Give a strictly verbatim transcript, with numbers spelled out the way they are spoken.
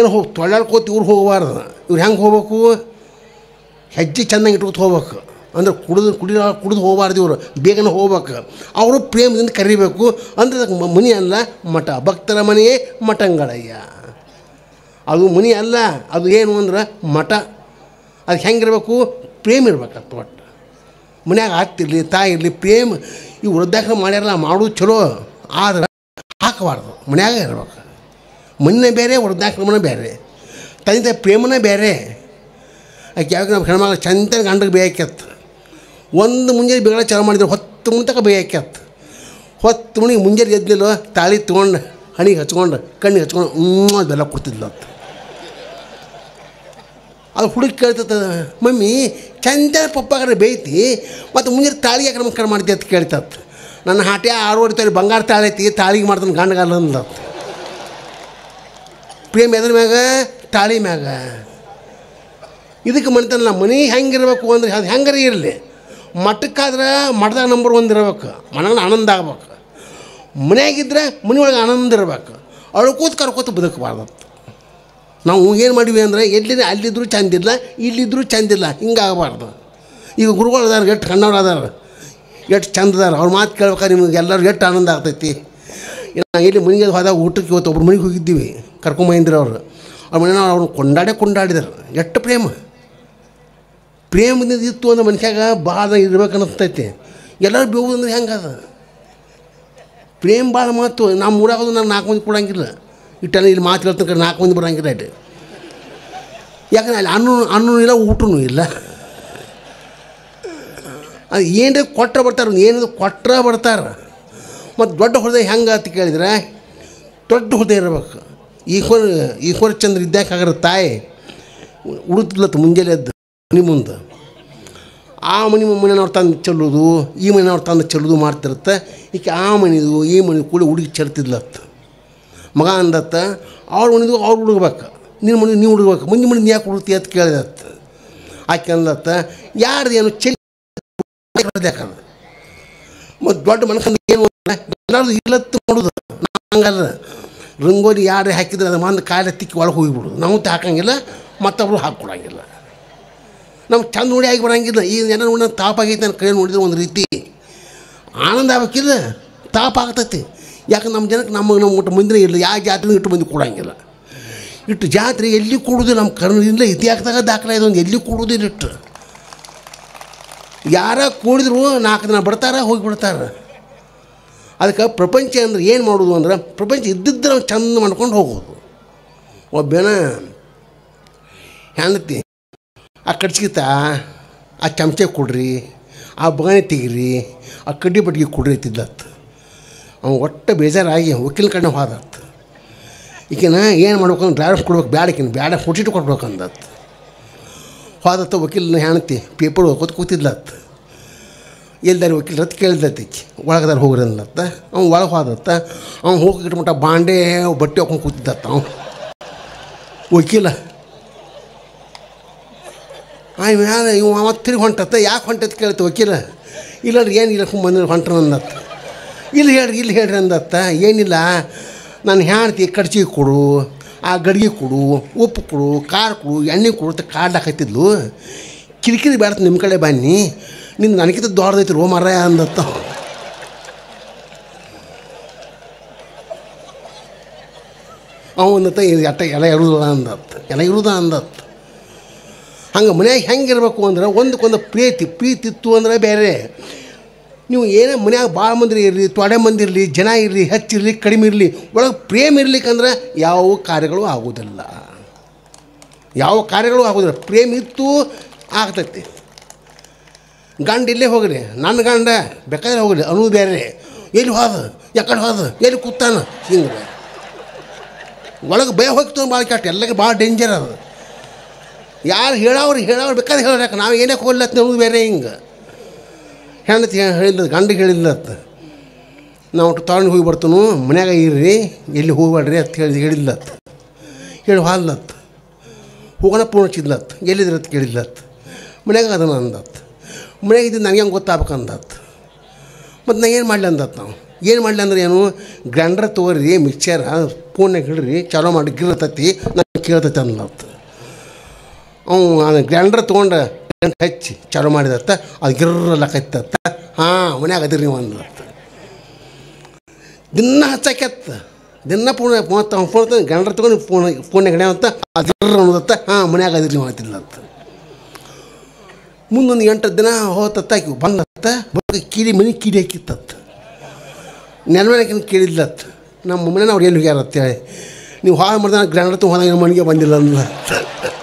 ಬೇಗನೆ ಹೋಗಿ ತೊಳ್ಳಾಡ್ಕೋತ ಇವ್ರು ಹೋಗಬಾರ್ದು. ಇವ್ರು ಹೆಂಗೆ ಹೋಗ್ಬೇಕು, ಹೆಜ್ಜೆ ಚೆನ್ನಾಗಿ ಇಟ್ಕೊತ ಹೋಗ್ಬೇಕು. ಅಂದ್ರೆ ಕುಡಿದು ಕುಡಿ ಕುಡಿದು ಹೋಗಬಾರ್ದು. ಇವರು ಬೇಗನೆ ಹೋಗ್ಬೇಕು. ಅವರು ಪ್ರೇಮದಿಂದ ಕರಿಬೇಕು. ಅಂದ್ರೆ ಅದಕ್ಕೆ ಮನೆ ಅಲ್ಲ ಮಠ. ಭಕ್ತರ ಮನೆಯೇ ಮಠಂಗಳಯ್ಯ. ಅದು ಮನೆ ಅಲ್ಲ, ಅದು ಏನು ಅಂದ್ರೆ ಮಠ. ಅದಕ್ಕೆ ಹೆಂಗಿರ್ಬೇಕು, ಪ್ರೇಮ ಇರ್ಬೇಕತ್ತು. ಒಟ್ಟು ಮನ್ಯಾಗ ಆಗ್ತಿರಲಿ ತಾಯಿ ಇರಲಿ ಪ್ರೇಮ. ಈ ವೃದ್ಧಾಶ್ರಮ ಮಾಡ್ಯಾರಲ್ಲ, ಮಾಡೋದು ಚಲೋ, ಆದ್ರೆ ಹಾಕಬಾರ್ದು. ಮನ್ಯಾಗ ಇರ್ಬೇಕು. ಮನೆ ಬೇರೆ, ವೃದ್ಧಾಶ್ರಮನ ಬೇರೆ, ತಂದೆ ತಾಯಿ ಪ್ರೇಮನೇ ಬೇರೆ. ಆಕೆ ಯಾವಾಗ ನಾವು ಹೆಣ್ಮಕ್ಳು ಚಂದ ಗಂಡಗೆ ಬೇಯಾಕ್ಯತ್ತು. ಒಂದು ಮುಂಜಾನೆ ಬೇಗ ಚಾಲು ಮಾಡಿದ್ರೆ ಹೊತ್ತು ಮುನ್ ತನಕ ಬೇಯಾಕ್ಯತ್ತು. ಹೊತ್ತು ಮಣಿಗೆ ಮುಂಜಾನೆ ಎದ್ದಿಲ್ಲ, ತಾಳಿ ತೊಗೊಂಡು ಹಣಿಗೆ ಹಚ್ಕೊಂಡು ಕಣ್ಣಿಗೆ ಹಚ್ಕೊಂಡು ಹ್ಞೂ ಬೆಲ್ಲ ಕೊಡ್ತಿದ್ಲತ್ತು. ಅದು ಹುಡುಗಿ ಕೇಳ್ತದ, ಮಮ್ಮಿ ಚಂದ ಪಪ್ಪಾಗ್ರೆ ಬೇಯ್ತಿ ಮತ್ತು ಮುಂಜಾನೆ ತಾಳಿ ಯಾಕೆ ನಮಸ್ಕಾರ ಮಾಡ್ತಿ ಅಂತ ಕೇಳ್ತತ್ತು. ನನ್ನ ಹಾಟೆ ಆರುವರೆ ತಾಳಿ ಬಂಗಾರ ತಾಳಿ ಐತಿ, ತಾಳಿಗೆ ಮಾಡ್ತಾನೆ ಗಂಡಗಲ್ಲ ಅಂದತ್ತು. ಪ್ರೇಮ ಎದ್ರ ಮ್ಯಾಗ, ತಾಳಿ ಮ್ಯಾಗ. ಇದಕ್ಕೆ ಮಾಡ್ತಾನಲ್ಲ, ಮನೆ ಹೆಂಗಿರ್ಬೇಕು ಅಂದ್ರೆ ಅದು ಹೆಂಗಾರ ಇರಲಿ. ಮಠಕ್ಕಾದ್ರೆ ಮಠದಾಗ ನಂಬರ್ ಒಂದು ಇರ್ಬೇಕು, ಮನೆಗೆ ಆನಂದ ಆಗ್ಬೇಕು. ಮನೆಯಾಗಿದ್ದರೆ ಮನೆಯೊಳಗೆ ಆನಂದ ಇರ್ಬೇಕು. ಅಳ್ಕೋತ ಕರ್ಕೋತ ಬದುಕಬಾರ್ದತ್ತು. ನಾವು ಏನು ಮಾಡಿವಿ ಅಂದರೆ ಎಲ್ಲಿದೆ ಅಲ್ಲಿದ್ದರೂ ಚಂದಿಲ್ಲ, ಇಲ್ಲಿದ್ದರೂ ಚಂದಿಲ್ಲ, ಹಿಂಗಾಗಬಾರ್ದು. ಈಗ ಗುರುಗಳು ಅದಾರ, ಎಷ್ಟು ಕಣ್ಣವ್ರು ಅದಾರ, ಎಷ್ಟು ಚಂದ ಅದಾರ. ಅವ್ರ ಮಾತು ಕೇಳ್ಬೇಕಾದ್ರೆ ನಿಮ್ಗೆ ಎಲ್ಲರೂ ಎಷ್ಟು ಆನಂದ ಆಗ್ತೈತಿ. ಎಲ್ಲಿ ಮನೆಗೆ ಹೋದಾಗ ಊಟಕ್ಕೆ ಇವತ್ತು ಒಬ್ರು ಮನೆಗೆ ಹೋಗಿದ್ದೀವಿ, ಕರ್ಕೊಂಬಂದಿದ್ರು ಅವರು. ಅವ್ರ ಮನೆ ಅವ್ರನ್ನ ಕೊಂಡಾಡೇ ಕೊಂಡಾಡಿದಾರೆ. ಎಷ್ಟು ಪ್ರೇಮ ಪ್ರೇಮದಿಂದ ಇತ್ತು ಅಂದ್ರೆ ಮನುಷ್ಯಾಗ ಭಾಳ ಇರ್ಬೇಕು ಅನ್ನಿಸ್ತೈತಿ. ಎಲ್ಲರೂ ಬೇವುದಂದ್ರೆ ಹೆಂಗೆ ಅದ ಪ್ರೇಮ ಭಾಳ ಮಾತು. ನಮ್ಮ ಊರಾಗೋದು ನಾನು ನಾಲ್ಕು ಮಂದಿ ಕೊಡೋಂಗಿಲ್ಲ. ಇಟ್ಟಲ್ಲಿ ಇಲ್ಲಿ ಮಾತು ಹೇಳ್ತಕ್ಕ ನಾಲ್ಕು ಮಂದಿ ಬರೋಂಗಿಲ್ಲ. ಅಡ್ಡಿ ಯಾಕಂದ್ರೆ ಅಲ್ಲಿ ಅನ್ನೂ ಅನ್ನೂ ಇಲ್ಲ, ಊಟನೂ ಇಲ್ಲ. ಅದು ಏನ್ರಿ ಕೊಟ್ಟರೆ ಬರ್ತಾರೆ, ಏನಿದು ಕೊಟ್ಟರೆ ಬರ್ತಾರೆ. ಮತ್ತು ದೊಡ್ಡ ಹೃದಯ ಹೆಂಗೆ ಅಂತ ಕೇಳಿದ್ರೆ ದೊಡ್ಡ ಹೃದಯ ಇರ್ಬೇಕು. ಈಶ್ವರ ಈಶ್ವರಚಂದ್ರ ಇದ್ದಾಕಾಗ್ರ ತಾಯಿ ಉಡುತ್ತಿಲ್ಲತ್ತು ಮುಂಜಾನೆ ಎದ್ದು ಮನೆ ಮುಂದೆ. ಆ ಮನೆ ಮನೆಯವ್ರು ತಂದು ಚೆಲ್ಲೋದು, ಈ ಮನೆಯವ್ರು ತಂದು ಚೆಲ್ಲೋದು ಮಾಡ್ತಿರುತ್ತೆ. ಈಕೆ ಆ ಮನೆದು ಈ ಮನೆ ಕೂಡ ಹುಡುಗಿ ಚೆಲ್ತಿದ್ಲತ್ತು. ಮಗ ಅಂದತ್ತ, ಅವ್ರ ಮನೆದು ಅವ್ರು ಹುಡುಗ್ಬೇಕು, ನಿನ್ನ ಮನೆ ನೀವು ಹುಡುಗ್ಬೇಕು, ಮುಂದೆ ಮನೆ ಯಾಕೆ ಹುಡುಕ್ತಿ ಅಂತ ಕೇಳಿದತ್ತ. ಆಕೆ ಅಂದತ್ತ, ಯಾರ್ದು ಏನು ಚೆಲ್ಲಿ ಯಾಕಂದ್ರೆ ಮತ್ತು ದೊಡ್ಡ ಮನುಷ್ಯನ ಏನು ಎಲ್ಲರದು ಇಲ್ಲತ್ತು ನೋಡೋದು. ಹಂಗಲ್ಲ, ರಂಗೋಲಿ ಯಾರೇ ಹಾಕಿದ್ರೆ ಅದು ಮಂದು ಕಾಯಿಲೆ ತಿಕ್ಕಿ ಒಳಗೆ ಹೋಗಿಬಿಡೋದು. ನಾವು ಹಾಕೋಂಗಿಲ್ಲ, ಮತ್ತೊಬ್ರು ಹಾಕ್ಕೊಡಂಗಿಲ್ಲ. ನಮ್ಗೆ ಚಂದ ನೋಡಿ ಆಗಿ ಬರೋಂಗಿಲ್ಲ. ಈಗ ಜನ ನೋಡಿ ತಾಪ ಆಗೈತೆ ನನ್ನ ಕೈ ನೋಡಿದ್ರೆ ಒಂದು ರೀತಿ ಆನಂದ ಆಗ್ಬೇಕಿಲ್ಲ, ತಾಪ ಆಗ್ತೈತಿ. ಯಾಕಂದ್ರೆ ನಮ್ಮ ಜನಕ್ಕೆ ನಮ್ಮ ನಮ್ಮ ಊಟ ಮಂದಿರ ಇಲ್ಲ, ಯಾವ ಜಾತ್ರೆ ಇಟ್ಟು ಮಂದಿ ಕೊಡೋಂಗಿಲ್ಲ. ಇಟ್ಟು ಜಾತ್ರೆ ಎಲ್ಲಿ ಕೊಡೋದು ನಮ್ಮ ಕರ್ನಾಟಕದಿಂದ ಇತಿಹಾಸದಾಗ ದಾಖಲೆ ಇದೊಂದು ಎಲ್ಲಿ ಕೊಡೋದಿಲ್ಲ. ಇಟ್ಟು ಯಾರ ಕೂಡಿದ್ರು ನಾಲ್ಕು ದಿನ ಬಿಡ್ತಾರೆ, ಹೋಗಿಬಿಡ್ತಾರೆ. ಅದಕ್ಕೆ ಪ್ರಪಂಚ ಅಂದ್ರೆ ಏನು ಮಾಡೋದು ಅಂದ್ರೆ, ಪ್ರಪಂಚ ಇದ್ದಿದ್ದು ನಾವು ಚಂದ ಮಾಡ್ಕೊಂಡು ಹೋಗೋದು. ಒಬ್ಬನ ಹೆಂಡತಿ ಆ ಕಡ್ಸ್ಕಿತ ಆ ಚಮಚೆ ಕೊಡ್ರಿ, ಆ ಬಗಾನೆ ತೆಗಿರಿ, ಆ ಕಡ್ಡಿ ಬಟ್ಟಿಗೆ ಕೊಡ್ರಿ ತಿದ್ದತ್ತು. ಅವ್ನು ಒಟ್ಟು ಬೇಜಾರಾಗಿ ವಕೀಲ ಕಡೆ ಹೋದತ್ತು. ಈಗಿನ ಏನು ಮಾಡ್ಬೇಕು ಅಂದ್ರೆ ಡ್ರೈವರ್ ಕೊಡ್ಬೇಕು, ಬ್ಯಾಡಕಿನ ಬ್ಯಾಡ ಫೋಟಿಟ್ಟು ಕೊಡ್ಬೇಕು ಅಂದತ್ತು. ಹೋದತ್ತ ವಕೀಲನ ಹೆಣ್ತಿ ಪೇಪರ್ ಓದ್ಕೋತ ಕೂತಿದ್ಲತ್ತು. ಎಲ್ದಾರ ವಕೀಲ ರತ್ ಕೇಳಿದತ್ತಿಕ್ಕಿ ಒಳಗದಾರ ಹೋಗ್ರಿ ಅಂದತ್ತ. ಅವ್ನು ಒಳಗೆ ಹೋದತ್ತ. ಅವ್ನು ಹೋಗಿ ಇಟ್ಬಿಟ್ಟ ಬಾಂಡೆ ಬಟ್ಟೆ ಹಾಕೊಂಡು ಕೂತಿದ್ದತ್ತ. ಅವ್ನು ವಕೀಲ ಆಯ್ ಮ್ಯಾಲ ಇವು ಅವತ್ತು ತಿರುಗಿ ಹೊಂಟತ್ತ. ಯಾಕೆ ಹೊಂಟತ್ ಕೇಳ್ತ ವಕೀಲ. ಇಲ್ಲ ರೀ ಏನು ಇಲ್ಲ ಬಂದ್ರೆ ಹೊಂಟ್ರ ಅಂದತ್ತ. ಇಲ್ಲಿ ಹೇಳ್ರಿ ಇಲ್ಲಿ ಹೇಳ್ರಿ ಅಂದತ್ತ. ಏನಿಲ್ಲ, ನಾನು ಹೆಣ್ತಿ ಕಡ್ಚಿಗೆ ಕೊಡು, ಆ ಗಡಿಗೆ ಕೊಡು, ಉಪ್ಪು ಕೊಡು, ಖಾರ ಕೊಡು, ಎಣ್ಣೆ ಕೊಡು ಅಂತ ಕಾಡ್ಲು ಹಾಕತ್ತಿದ್ಲು. ಕಿರಿಕಿರಿ ಬೇಡ ನಿಮ್ಮ ಕಡೆ ಬನ್ನಿ, ನಿನ್ನ ನನಗಿಂತ ದೊಡ್ಡದೈತಿ ರೋ ಮರ ಅಂದತ್ತ. ಅವನತ್ತ ಎಟ್ಟ ಎಲ್ಲ ಇರುವುದಿಲ್ಲ ಅಂದತ್ತ, ಎಲ್ಲ ಇರುವುದ ಅಂದತ್ತ. ಹಂಗೆ ಮನ್ಯಾಗ ಹೆಂಗಿರ್ಬೇಕು ಅಂದ್ರೆ ಒಂದಕ್ಕೊಂದು ಪ್ರೀತಿ ಪ್ರೀತಿ ಇತ್ತು ಅಂದರೆ ಬೇರೆ. ನೀವು ಏನೇ ಮನ್ಯಾಗ ಭಾಳ ಮಂದಿ ಇರಲಿ, ತೊಡೆ ಮಂದಿ ಇರಲಿ, ಜನ ಇರಲಿ, ಹೆಚ್ಚಿರಲಿ ಕಡಿಮೆ ಇರಲಿ, ಒಳಗೆ ಪ್ರೇಮ ಇರ್ಲಿಕ್ಕಂದ್ರೆ ಯಾವ ಕಾರ್ಯಗಳು ಆಗೋದಿಲ್ಲ. ಯಾವ ಕಾರ್ಯಗಳು ಆಗೋದಿಲ್ಲ. ಪ್ರೇಮ ಇತ್ತು ಆಗ್ತೈತಿ. ಗಂಡ ಇಲ್ಲೇ ಹೋಗಲಿ, ನನ್ನ ಗಂಡ ಬೇಕಾದ್ರೆ ಹೋಗಲಿ ಅನ್ನೋದು ಬೇರೆ. ಎಲ್ಲಿ ಹೋದ, ಯಾಕಡೆ ಹೋದ, ಎಲ್ಲಿ ಕೂತಾನ, ಹಿಂಗೆ ಒಳಗೆ ಭಯ ಹೋಗ್ತಾನೆ. ಭಾಳ ಕೆಟ್ಟ, ಎಲ್ಲಕ್ಕೆ ಭಾಳ ಡೇಂಜರ್ ಅದು. ಯಾರು ಹೇಳೋರು ಹೇಳೋರು ಬೇಕಾದ್ರೆ ಹೇಳೋರು, ಯಾಕೆ ನಾವು ಏನೇ ಹೋಗ್ಲತ್ತ ಅನ್ನೋದು ಬೇರೆ. ಹಿಂಗೆ ಹೆಣ್ಣತಿ ಹೇಳಿಲ್ಲ, ಗಂಡಿಗೆ ಹೇಳಿಲ್ಲತ್ತ. ನಾವು ತಗೊಂಡು ಹೋಗಿ ಬರ್ತಾನು, ಮನ್ಯಾಗ ಇರ್ರಿ, ಎಲ್ಲಿ ಹೋಗ್ಬೇಡ್ರಿ ಅಂತ ಹೇಳಿ ಹೇಳಿಲ್ಲತ್ತ. ಹೇಳಿ ಹಾಲ್ಲತ್ತ. ಹೋಗೋಣ ಪೂರ್ಣ ಹಚ್ಚಿದ್ಲತ್ತ. ಎಲ್ಲಿದ್ರತ್ತ ಕೇಳಿದ್ಲತ್ತ. ಮನ್ಯಾಗ ಅದನ್ನ ಅಂದತ್ತು. ಮನ್ಯಾಗ ಇದ್ದು ನನಗೆ ಹೆಂಗೆ ಗೊತ್ತಾಗ್ಬೇಕು ಅಂದತ್ತು. ಮತ್ತು ನಾ ಏನು ಮಾಡಲಿ ಅಂದತ್ತು. ನಾವು ಏನು ಮಾಡಲಿ ಅಂದ್ರೆ ಏನು, ಗ್ರೈಂಡರ್ ತೊಗೊರಿ, ಮಿಕ್ಸರ್ ಫೋನ್ನಾಗ ಹಿಡ್ರಿ, ಚಾಲೋ ಮಾಡಿ ಗಿರತೈತಿ, ನಾನು ಕೇಳ್ತೈತೆ ಅನ್ಲತ್ತ. ಅವನು ಗ್ರ್ಯಾಂಡರ್ ತೊಗೊಂಡು ಗಂಟು ಹಚ್ಚಿ ಚಾಲು ಮಾಡಿದತ್ತ, ಅದು ಗಿರ್ರಲ್ಲಕೈತತ್ತ. ಹಾಂ ಮನ್ಯಾಗ ಅದಿರಿ ನೀವು ಅಂದ್ಲತ್ತ. ದಿನ ಹಚ್ಚಾಕ್ಯತ್ತ, ದಿನ ಫೋನ್ ಮೂವತ್ತು ಫೋನ್ ಗ್ರ್ಯಾಂಡರ್ ತೊಗೊಂಡು ಫೋನ್ ಫೋನ್ಯಾಗ ಗಣ್ಯವಂತ ಅದು ಗಿರ್ರ ಅನ್ನೋದತ್ತ. ಹಾಂ ಮನ್ಯಾಗ ಅದಿರಿ ನೀವು ಅಂತಿಲ್ಲತ್ತ. ಮುಂದೊಂದು ಎಂಟು ದಿನ ಹೋತತ್ತ, ಆಕಿ ಬಂದತ್ತ. ಬರೀ ಕೀಡಿ ಮನೆ ಕೀಡಿ ಹಾಕಿತ್ತತ್ತ. ನೆಲಮನೆಕಿನ ಕೇಳಿದ್ಲತ್ತ, ನಮ್ಮ ಮನೇನ ಅವ್ರು ಎಲ್ಲಿ ಹೋಗ್ಯಾರ ಅಂತೇಳಿ. ನೀವು ಹಾಳು ಮಾಡಿದ ಗ್ರ್ಯಾಂಡರ್ ತುಂಬ ಹೋದಾಗ ನಮ್ಮ ಮನೆಗೆ ಬಂದಿಲ್ಲ ಅಂದ್ಲತ್ತ.